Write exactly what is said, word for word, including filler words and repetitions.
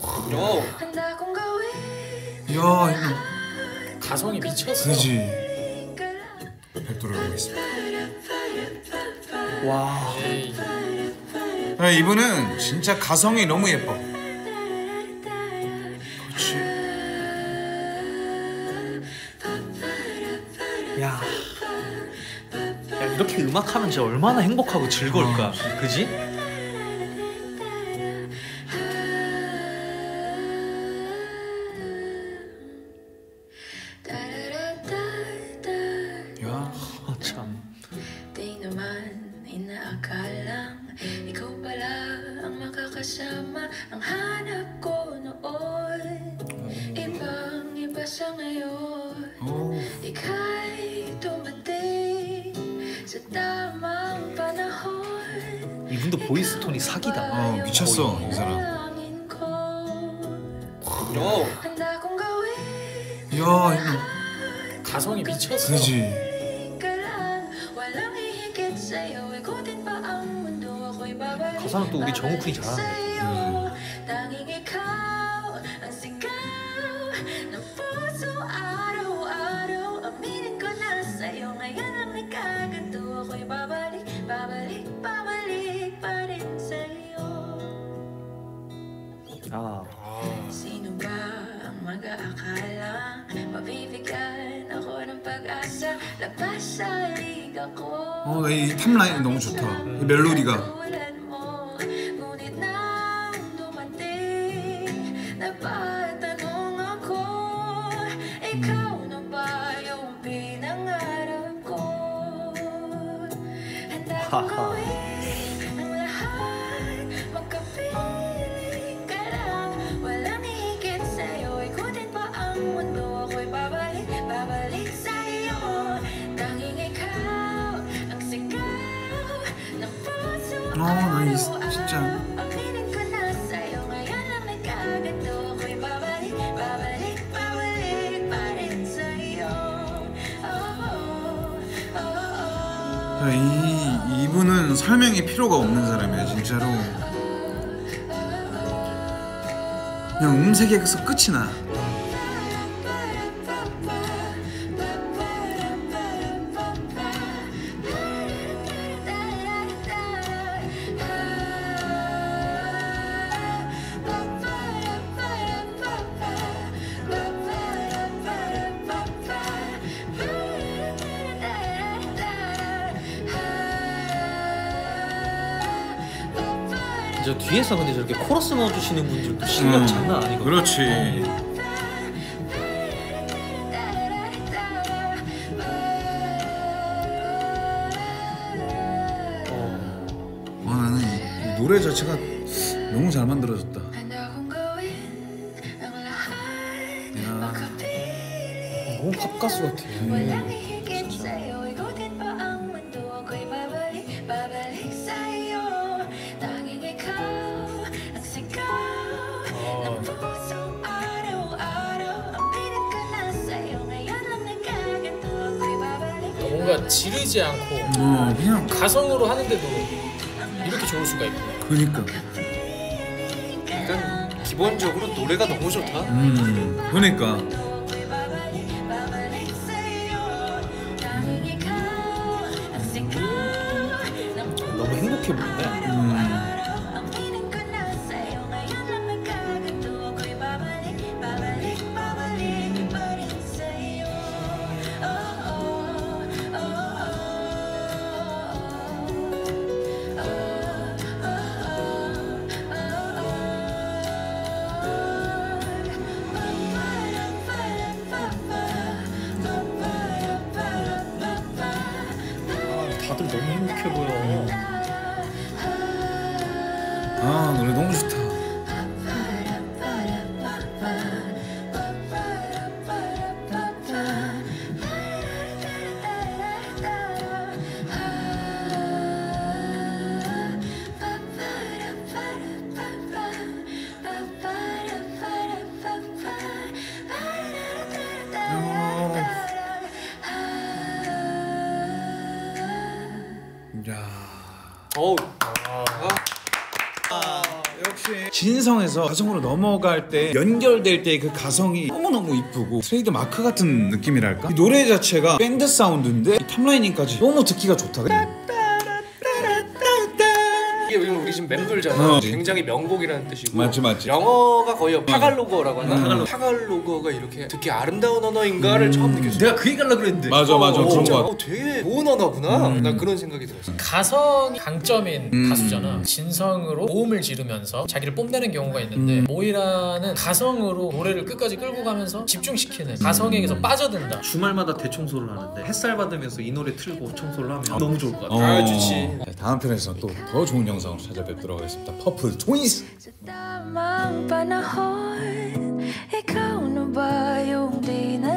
요. 야 이거 가성이 미쳤어. 그지. 백도로 가겠습니다. 와. 야, 이분은 진짜 가성이 너무 예뻐. 그렇지. 야. 야 이렇게 음악하면 진짜 얼마나 행복하고 즐거울까. 어. 그지? 야. 아, 참. Ikaw pala ang makakasama ang hanap ko noon. Ibang iba sa ngayon. Ika'y tumating sa tamang panahon. 이분도 보이스 톤이 사기다. 어 미쳤어 이 사람. 요. 야 이거 가성이 미쳤어. 그지. 가사는 또 우리 정우쿤이 잘하는 거. 아. Sino ba ang mag-aakalang mabibigyan ako ng pag-asa labas sa liga ko. 어, 나 이 탑라인 너무 좋다. 이 멜로디가. Ngunit nang dumating, napatanong ako, ikaw na ba yung pinangarap ko? Handa kong gawin ang lahat, magkapiling ka lang, walang higit sa'yo, ikutin pa ang mundo, ako'y babalik, babalik sa'yo, tanging ikaw ang sigaw ng puso. 어, 나 이 진짜. Aminin ko na sa'yo, ngayon lang nagkaganto, ako'y babalik, babalik, babalik pa rin sa'yo. Oh, oh, oh. 야, 이 이분은 설명이 필요가 없는 사람이야 진짜로. 그냥 음색에서 끝이 나. 저 뒤에서 근데 저렇게 코러스 넣어주시는 분들도 실력 음, 장난 아니거든. 그렇지. 어. 와 나는 이, 이 노래 자체가 너무 잘 만들어졌다. 야. 너무 팝 가수 같아. 음. 뭔가 지르지 않고 어 그냥 가성으로 하는데도 이렇게 좋을 수가 있구나. 그니까. 일단 기본적으로 노래가 너무 좋다. 음 그니까. 너무 행복해 보인다. 음. 다들 너무 행복해 보여. 아 노래 너무 좋다. 야. 어우. 아, 역시 진성에서 가성으로 넘어갈 때 연결될 때 그 가성이 너무너무 이쁘고 트레이드 마크 같은 느낌이랄까? 이 노래 자체가 밴드 사운드인데 이 탑라이닝까지 너무 듣기가 좋다. 이게 우리 지금 멤블잖아. 어. 굉장히 명곡이라는 뜻이고. 맞지, 맞지. 영어가 거의 타갈로거라고 하나? 음. 타갈로. 타갈로거가 이렇게 듣기 아름다운 언어인가를 처음 느꼈어. 내가 그 얘기 하려고 그랬는데. 맞아 맞아 어, 그런 진짜 거 같아. 어, 되게 좋은 언어구나. 음. 나 그런 생각이 들었어. 가성이 강점인 음. 가수잖아. 진성으로 모음을 지르면서 자기를 뽐내는 경우가 있는데 음. 모이라는 가성으로 노래를 끝까지 끌고 가면서 집중시키는 가성에게서 빠져든다. 주말마다 대청소를 하는데 햇살 받으면서 이 노래 틀고 청소를 하면 너무 좋을 것 같아. 어. 아, 좋지. 네, 다음 편에서 또 더 좋은 영상으로 찾아뵙도록 하겠습니다. 퍼플 트윈스. Sa tamang panahon, ikaw na ba yung di na